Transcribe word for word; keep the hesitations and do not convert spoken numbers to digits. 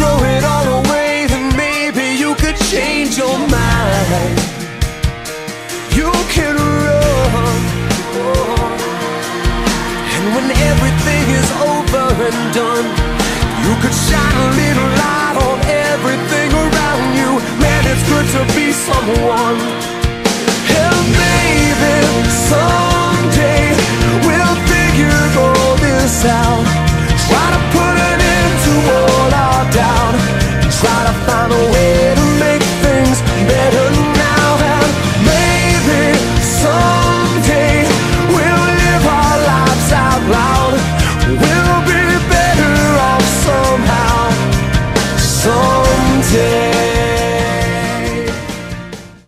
throw it all away, then maybe you could change your mind. You can run, and when everything is over and done, you could shine a little light on everything around you. Man, it's good to be someone. And maybe someday we'll figure all this out.